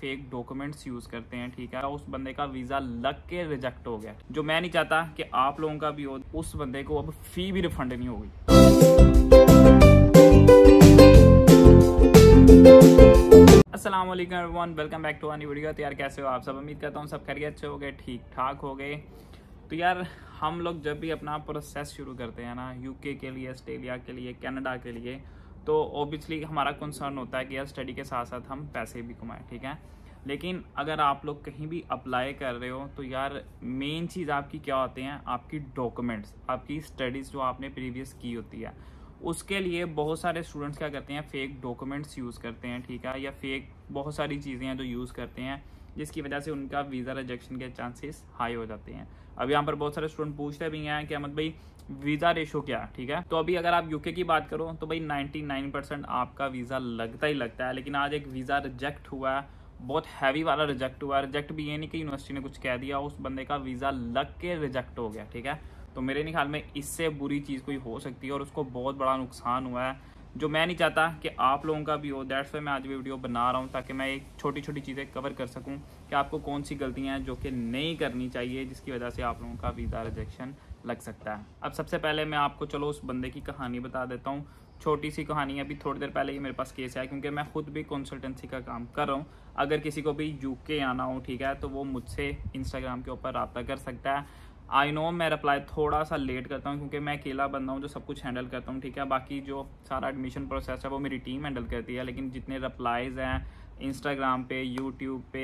Fake documents use करते हैं, ठीक है। उस बंदे का वीजा लग के रिजेक्ट हो गया, जो मैं नहीं चाहता कि आप लोगों का भी हो। उस बंदे को अब फी भी रिफंड नहीं होगी। अस्सलाम वालेकुम everyone, welcome back to a new video. तो यार कैसे हो आप सब? उम्मीद करता हूँ सब खैरियत से हो गए, ठीक ठाक हो गए। तो यार हम लोग जब भी अपना प्रोसेस शुरू करते हैं ना, यूके के लिए, ऑस्ट्रेलिया के लिए, कनाडा के लिए, तो ऑब्वियसली हमारा कंसर्न होता है कि यार स्टडी के साथ साथ हम पैसे भी कमाएं, ठीक है। लेकिन अगर आप लोग कहीं भी अप्लाई कर रहे हो तो यार मेन चीज़ आपकी क्या होती हैं? आपकी डॉक्यूमेंट्स, आपकी स्टडीज़ जो आपने प्रीवियस की होती है। उसके लिए बहुत सारे स्टूडेंट्स क्या करते हैं, फेक डॉक्यूमेंट्स यूज़ करते हैं, ठीक है, या फेक बहुत सारी चीज़ें हैं जो यूज़ करते हैं, जिसकी वजह से उनका वीज़ा रिजेक्शन के चांसेस हाई हो जाते हैं। अब यहाँ पर बहुत सारे स्टूडेंट पूछते भी हैं कि अहमद भाई वीज़ा रेशो क्या, ठीक है। तो अभी अगर आप यूके की बात करो तो भाई 99% आपका वीज़ा लगता ही लगता है। लेकिन आज एक वीज़ा रिजेक्ट हुआ है, बहुत हैवी वाला रिजेक्ट हुआ है। रिजेक्ट भी ये नहीं कि यूनिवर्सिटी ने कुछ कह दिया, उस बंदे का वीज़ा लग के रिजेक्ट हो गया, ठीक है। तो मेरे नहीं ख्याल में इससे बुरी चीज़ कोई हो सकती है और उसको बहुत बड़ा नुकसान हुआ है, जो मैं नहीं चाहता कि आप लोगों का भी हो। दैट्स वाई मैं आज वीडियो बना रहा हूँ, ताकि मैं एक छोटी छोटी चीज़ें कवर कर सकूँ कि आपको कौन सी गलतियाँ हैं जो कि नहीं करनी चाहिए, जिसकी वजह से आप लोगों का वीज़ा रिजेक्शन लग सकता है। अब सबसे पहले मैं आपको चलो उस बंदे की कहानी बता देता हूँ। छोटी सी कहानी है, अभी थोड़ी देर पहले ही मेरे पास केस है, क्योंकि मैं खुद भी कंसल्टेंसी का काम कर रहा हूँ। अगर किसी को भी यूके आना हो, ठीक है, तो वो मुझसे इंस्टाग्राम के ऊपर रब्ता कर सकता है। आई नो मैं रिप्लाई थोड़ा सा लेट करता हूँ, क्योंकि मैं अकेला बंदा हूँ जो सब कुछ हैंडल करता हूँ, ठीक है। बाकी जो सारा एडमिशन प्रोसेस है वो मेरी टीम हैंडल करती है। लेकिन जितने रिप्लाइज हैं इंस्टाग्राम पे, यूट्यूब पे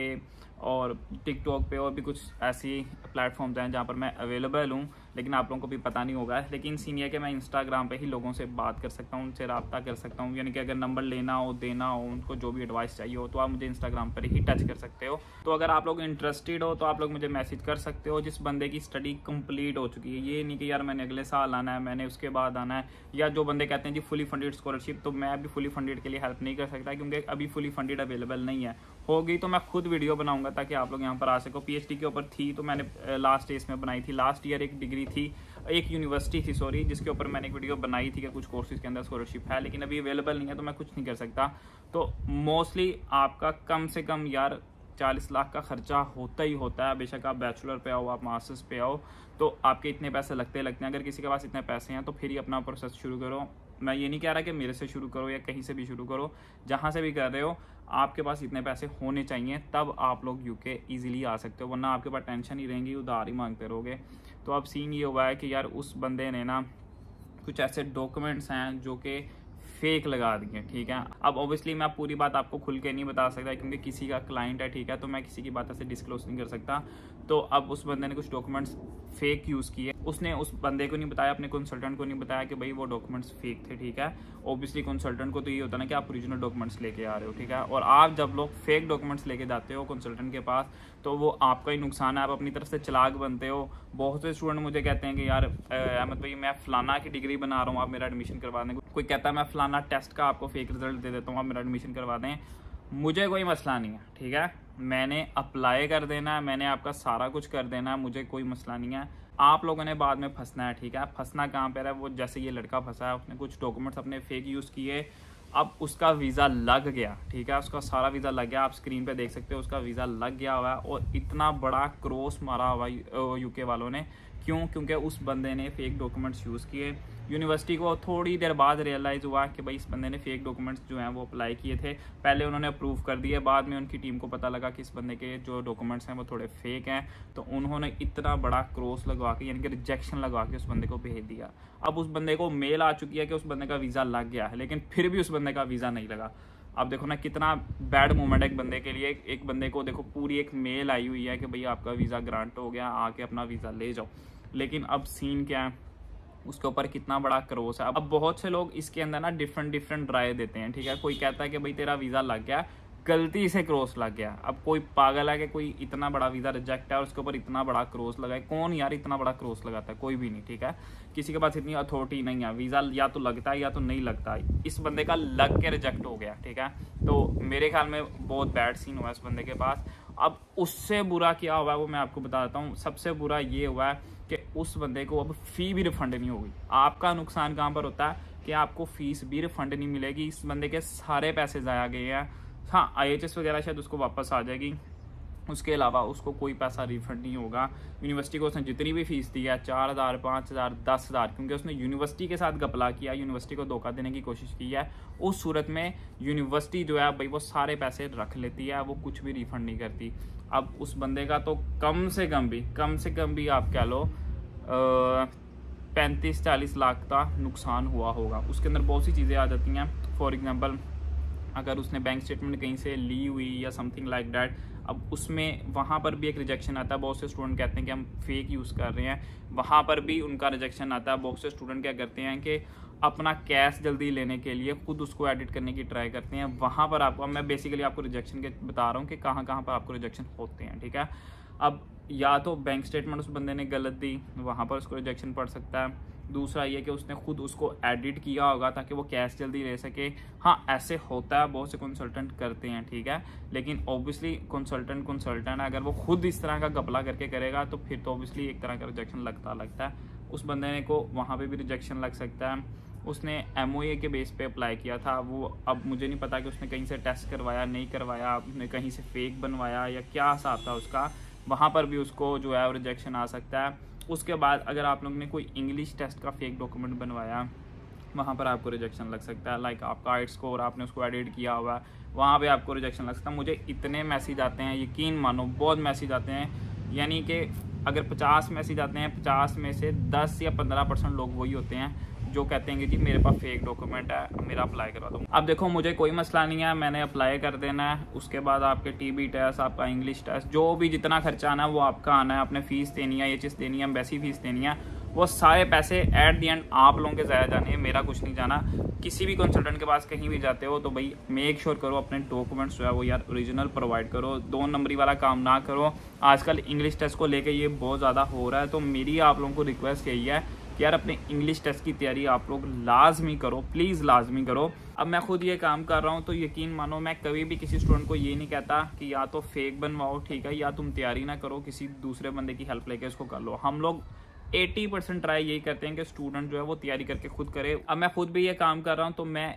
और टिकटॉक पे और भी कुछ ऐसी प्लेटफॉर्म्स हैं जहाँ पर मैं अवेलेबल हूँ, लेकिन आप लोगों को भी पता नहीं होगा। लेकिन सीन ये कि मैं इंस्टाग्राम पे ही लोगों से बात कर सकता हूँ, उनसे रब्ता कर सकता हूँ। यानी कि अगर नंबर लेना हो, देना हो, उनको जो भी एडवाइस चाहिए हो, तो आप मुझे इंस्टाग्राम पर ही टच कर सकते हो। तो अगर आप लोग इंटरेस्टेड हो तो आप लोग मुझे मैसेज कर सकते हो। जिस बंदे की स्टडी कंप्लीट हो चुकी है, ये नहीं कि यार मैंने अगले साल आना है, मैंने उसके बाद आना है, या जो बंदे कहते हैं जी फुली फंडेड स्कॉलरशिप, तो मैं अभी फुली फंडेड के लिए हेल्प नहीं कर सकता, क्योंकि अभी फुली फंडेड अवेलेबल नहीं है। होगी तो मैं खुद वीडियो बनाऊंगा ताकि आप लोग यहाँ पर आ सको। पीएचडी के ऊपर थी तो मैंने लास्ट ईयर में बनाई थी। लास्ट ईयर एक डिग्री थी, एक यूनिवर्सिटी थी सॉरी, जिसके ऊपर मैंने एक वीडियो बनाई थी कि कुछ कोर्सेज के अंदर स्कॉलरशिप है, लेकिन अभी अवेलेबल नहीं है, तो मैं कुछ नहीं कर सकता। तो मोस्टली आपका कम से कम यार 40 लाख का खर्चा होता ही होता है। बेशक आप बैचलर पे आओ, आप मास्टर्स पे आओ, तो आपके इतने पैसे लगते हैं। अगर किसी के पास इतने पैसे हैं तो फिर ही अपना प्रोसेस शुरू करो। मैं ये नहीं कह रहा कि मेरे से शुरू करो या कहीं से भी शुरू करो, जहाँ से भी कर रहे हो आपके पास इतने पैसे होने चाहिए, तब आप लोग यूके इजीली आ सकते हो। वरना आपके पास टेंशन ही रहेंगी, उधार ही मांगते रहोगे। तो अब सीन ये हुआ है कि यार उस बंदे ने ना कुछ ऐसे डॉक्यूमेंट्स हैं जो कि फेक लगा दिए, ठीक है। अब ऑब्वियसली मैं पूरी बात आपको खुल के नहीं बता सकता, क्योंकि किसी का क्लाइंट है, ठीक है, तो मैं किसी की बात ऐसे डिस्क्लोज नहीं कर सकता। तो अब उस बंदे ने कुछ डॉक्यूमेंट्स फेक यूज़ किए। उसने उस बंदे को नहीं बताया, अपने कंसल्टेंट को नहीं बताया कि भाई वो डॉक्यूमेंट्स फेक थे, ठीक है। ऑब्वियसली कंसल्टेंट को तो ये होता है ना कि आप ओरिजिनल डॉक्यूमेंट्स लेके आ रहे हो, ठीक है। और आप जब लोग फेक डॉक्यूमेंट्स लेके जाते हो कंसल्टेंट के पास, तो वो आपका ही नुकसान है, आप अपनी तरफ से चालाक बनते हो। बहुत से स्टूडेंट मुझे कहते हैं कि यार अहमद भाई मैं फलाना की डिग्री बना रहा हूँ, आप मेरा एडमिशन करवा दें। कोई कहता है मैं फलाना टेस्ट का आपको फेक रिजल्ट दे देता हूँ, आप मेरा एडमिशन करवा दें। मुझे कोई मसला नहीं है, ठीक है। मैंने अप्लाई कर देना है, मैंने आपका सारा कुछ कर देना है, मुझे कोई मसला नहीं है। आप लोगों ने बाद में फंसना है, ठीक है। फंसना कहाँ पर है? वो जैसे ये लड़का फंसा है, उसने कुछ डॉक्यूमेंट्स अपने फेक यूज़ किए, अब उसका वीज़ा लग गया, ठीक है। उसका सारा वीज़ा लग गया, आप स्क्रीन पे देख सकते हो, उसका वीज़ा लग गया हुआ है। और इतना बड़ा क्रॉस मारा हुआ यूके वालों ने। क्यों? क्योंकि उस बंदे ने फेक डॉक्यूमेंट्स यूज़ किए। यूनिवर्सिटी को थोड़ी देर बाद रियलाइज़ हुआ कि भाई इस बंदे ने फेक डॉक्यूमेंट्स जो हैं वो अप्लाई किए थे। पहले उन्होंने अप्रूव कर दिए, बाद में उनकी टीम को पता लगा कि इस बंदे के जो डॉक्यूमेंट्स हैं वो थोड़े फेक हैं, तो उन्होंने इतना बड़ा क्रॉस लगवा के, यानी कि रिजेक्शन लगवा के उस बंदे को भेज दिया। अब उस बंदे को मेल आ चुकी है कि उस बंदे का वीज़ा लग गया है, लेकिन फिर भी उस बंदे का वीज़ा नहीं लगा। अब देखो ना कितना बैड मोमेंट है एक बंदे के लिए। एक बंदे को देखो पूरी एक मेल आई हुई है कि भाई आपका वीज़ा ग्रांट हो गया, आके अपना वीज़ा ले जाओ। लेकिन अब सीन क्या है, उसके ऊपर कितना बड़ा क्रॉस है। अब बहुत से लोग इसके अंदर ना डिफरेंट राय देते हैं, ठीक है। कोई कहता है कि भाई तेरा वीज़ा लग गया, गलती से क्रॉस लग गया। अब कोई पागल है कि कोई इतना बड़ा वीज़ा रिजेक्ट है और उसके ऊपर इतना बड़ा क्रॉस लगा है। कौन यार इतना बड़ा क्रॉस लगाता है? कोई भी नहीं, ठीक है। किसी के पास इतनी अथॉरिटी नहीं है। वीज़ा या तो लगता है या तो नहीं लगता है। इस बंदे का लग के रिजेक्ट हो गया, ठीक है। तो मेरे ख्याल में बहुत बैड सीन हुआ है इस बंदे के पास। अब उससे बुरा क्या हुआ है वो मैं आपको बता देता हूँ। सबसे बुरा ये हुआ है कि उस बंदे को अब फ़ी भी रिफंड नहीं होगी। आपका नुकसान कहाँ पर होता है कि आपको फीस भी रिफंड नहीं मिलेगी। इस बंदे के सारे पैसे ज़ाया गए हैं, हाँ IHS वगैरह शायद उसको वापस आ जाएगी, उसके अलावा उसको कोई पैसा रिफंड नहीं होगा। यूनिवर्सिटी को उसने जितनी भी फीस दी है 4,000 5,000 10,000, क्योंकि उसने यूनिवर्सिटी के साथ घपला किया, यूनिवर्सिटी को धोखा देने की कोशिश की है, उस सूरत में यूनिवर्सिटी जो है भाई वो सारे पैसे रख लेती है, वो कुछ भी रिफंड नहीं करती। अब उस बंदे का तो कम से कम भी आप कह लो 35-40 लाख का नुकसान हुआ होगा। उसके अंदर बहुत सी चीज़ें आ जाती हैं। फॉर एग्जांपल अगर उसने बैंक स्टेटमेंट कहीं से ली हुई या समथिंग लाइक दैट, अब उसमें वहाँ पर भी एक रिजेक्शन आता है। बहुत से स्टूडेंट कहते हैं कि हम फेक यूज़ कर रहे हैं, वहाँ पर भी उनका रिजेक्शन आता है। बहुत से स्टूडेंट क्या करते हैं कि अपना कैश जल्दी लेने के लिए खुद उसको एडिट करने की ट्राई करते हैं, वहाँ पर आपको मैं बेसिकली आपको रिजेक्शन के बता रहा हूँ कि कहाँ पर आपको रिजेक्शन होते हैं, ठीक है। अब या तो बैंक स्टेटमेंट उस बंदे ने गलत दी, वहाँ पर उसको रिजेक्शन पड़ सकता है। दूसरा ये कि उसने खुद उसको एडिट किया होगा ताकि वो कैश जल्दी ले सके। हाँ ऐसे होता है, बहुत से कंसल्टेंट करते हैं, ठीक है, लेकिन ऑब्वियसली कंसल्टेंट अगर वो खुद इस तरह का घपला करके करेगा तो फिर तो ऑब्वियसली एक तरह का रिजेक्शन लगता है। उस बंदे को वहाँ पे भी रिजेक्शन लग सकता है। उसने MOA के बेस पे अप्लाई किया था, वो अब मुझे नहीं पता कि उसने कहीं से टेस्ट करवाया नहीं करवाया, उसने कहीं से फेक बनवाया या क्या हिसाब था उसका, वहाँ पर भी उसको जो है रिजेक्शन आ सकता है। उसके बाद अगर आप लोग ने कोई इंग्लिश टेस्ट का फेक डॉक्यूमेंट बनवाया, वहाँ पर आपको रिजेक्शन लग सकता है। लाइक आपका आइट स्कोर आपने उसको एडिट किया हुआ है, वहाँ पे आपको रिजेक्शन लग सकता है। मुझे इतने मैसेज आते हैं, यकीन मानो बहुत मैसेज आते हैं, यानी कि अगर 50 मैसेज आते हैं 50 में से 10 या 15% लोग वही होते हैं जो कहते हैं कि जी मेरे पास फेक डॉक्यूमेंट है, मेरा अप्लाई करवा दो। अब देखो मुझे कोई मसला नहीं है, मैंने अप्लाई कर देना है, उसके बाद आपके TB टेस्ट, आपका इंग्लिश टेस्ट, जो भी जितना खर्चा आना है वो आपका आना है, आपने फीस देनी है, ये चीज़ देनी है, एम्बेसी फीस देनी है, वो सारे पैसे एट दी एंड आप लोगों के ज़ाया जाने हैं, मेरा कुछ नहीं जाना। किसी भी कंसल्टेंट के पास कहीं भी जाते हो तो भाई मेक श्योर करो अपने डॉक्यूमेंट्स जो है वो यार ओरिजिनल प्रोवाइड करो, 2 नंबरी वाला काम ना करो। आजकल इंग्लिश टेस्ट को लेकर ये बहुत ज़्यादा हो रहा है, तो मेरी आप लोगों को रिक्वेस्ट यही है कि यार अपने इंग्लिश टेस्ट की तैयारी आप लोग लाजमी करो, प्लीज़ लाजमी करो। अब मैं खुद ये काम कर रहा हूँ तो यकीन मानो मैं कभी भी किसी स्टूडेंट को ये नहीं कहता कि या तो फेक बनवाओ, ठीक है, या तुम तैयारी ना करो, किसी दूसरे बंदे की हेल्प लेके इसको कर लो। हम लोग 80% ट्राई यही करते हैं कि स्टूडेंट जो है वो तैयारी करके खुद करे। अब मैं खुद भी ये काम कर रहा हूँ तो मैं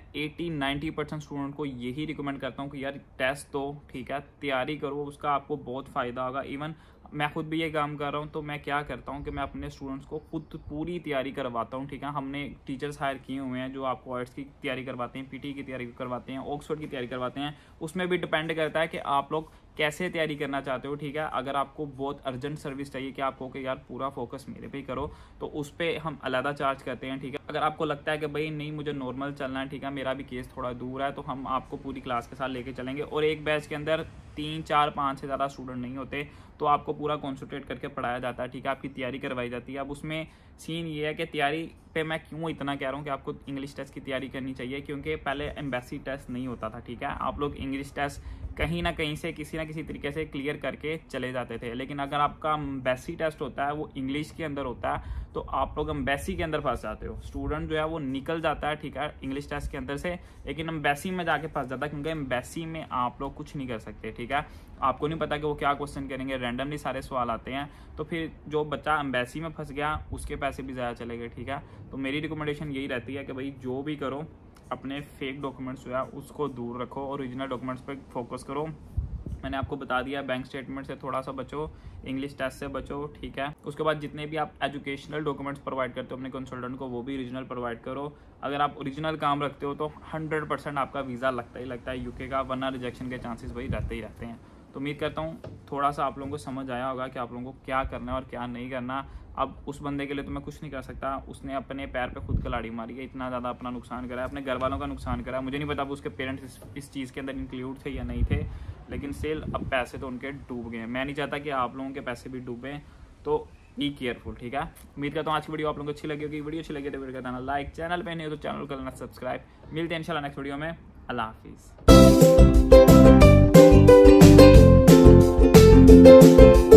80-90% स्टूडेंट को यही रिकमेंड करता हूँ कि यार टेस्ट दो, ठीक है, तैयारी करो, उसका आपको बहुत फ़ायदा होगा। इवन मैं खुद भी ये काम कर रहा हूँ तो मैं क्या करता हूँ कि मैं अपने स्टूडेंट्स को खुद पूरी तैयारी करवाता हूँ, ठीक है। हमने टीचर्स हायर किए हुए हैं जो आपको आर्ट्स की तैयारी करवाते हैं, PT की तैयारी करवाते हैं, ऑक्सफोर्ड की तैयारी करवाते हैं। उसमें भी डिपेंड करता है कि आप लोग कैसे तैयारी करना चाहते हो, ठीक है। अगर आपको बहुत अर्जेंट सर्विस चाहिए कि आपको कि यार पूरा फोकस मेरे पे ही करो, तो उस पर हम अलग चार्ज करते हैं, ठीक है। अगर आपको लगता है कि भाई नहीं मुझे नॉर्मल चलना है, ठीक है, मेरा भी केस थोड़ा दूर है, तो हम आपको पूरी क्लास के साथ लेके चलेंगे। और एक बैच के अंदर 3, 4, 5 से ज़्यादा स्टूडेंट नहीं होते, तो आपको पूरा कॉन्सेंट्रेट करके पढ़ाया जाता है, ठीक है, आपकी तैयारी करवाई जाती है। अब उसमें सीन ये है कि तैयारी पे मैं क्यों इतना कह रहा हूँ कि आपको इंग्लिश टेस्ट की तैयारी करनी चाहिए, क्योंकि पहले एम्बेसी टेस्ट नहीं होता था, ठीक है। आप लोग इंग्लिश टेस्ट कहीं ना कहीं से किसी ना किसी तरीके से क्लियर करके चले जाते थे, लेकिन अगर आपका एम्बेसी टेस्ट होता है वो इंग्लिश के अंदर होता है तो आप लोग एम्बेसी के अंदर फंस जाते हो। स्टूडेंट जो है वो निकल जाता है, ठीक है, इंग्लिश टेस्ट के अंदर से, लेकिन एम्बेसी में जाके फंस जाता है, क्योंकि एम्बेसी में आप लोग कुछ नहीं कर सकते, ठीक है। आपको नहीं पता कि वो क्या क्वेश्चन करेंगे, रैंडमली सारे सवाल आते हैं, तो फिर जो बच्चा एम्बेसी में फंस गया उसके पैसे भी ज़्यादा चले गए, ठीक है। तो मेरी रिकमेंडेशन यही रहती है कि भाई जो भी करो अपने फेक डॉक्यूमेंट्स जो है उसको दूर रखो, ओरिजिनल डॉक्यूमेंट्स पे फोकस करो। मैंने आपको बता दिया, बैंक स्टेटमेंट से थोड़ा सा बचो, इंग्लिश टेस्ट से बचो, ठीक है। उसके बाद जितने भी आप एजुकेशनल डॉक्यूमेंट्स प्रोवाइड करते हो अपने कंसल्टेंट को, वो भी ओरिजिनल प्रोवाइड करो। अगर आप ओरिजिनल काम रखते हो तो 100% आपका वीज़ा लगता ही लगता है UK का, वरना रिजेक्शन के चांसेस वही रहते ही रहते हैं। तो उम्मीद करता हूँ थोड़ा सा आप लोगों को समझ आया होगा कि आप लोगों को क्या करना है और क्या नहीं करना। अब उस बंदे के लिए तो मैं कुछ नहीं कर सकता, उसने अपने पैर पे खुद कलाड़ी मारी है, इतना ज़्यादा अपना नुकसान करा है, अपने घर वालों का नुकसान करा है। मुझे नहीं पता अब उसके पेरेंट्स इस चीज़ के अंदर इंक्लूड थे या नहीं थे, लेकिन स्टिल अब पैसे तो उनके डूब गए। मैं नहीं चाहता कि आप लोगों के पैसे भी डूबें, तो बी केयरफुल, ठीक है। उम्मीद करता हूँ आज की वीडियो आप लोगों को अच्छी लगी होगी। वीडियो अच्छी लगी तो वीडियो का लाइक, चैनल पे नहीं हो तो चैनल को करना सब्सक्राइब। मिलते हैं इंशाल्लाह नेक्स्ट वीडियो में। अल्लाह हाफिज़।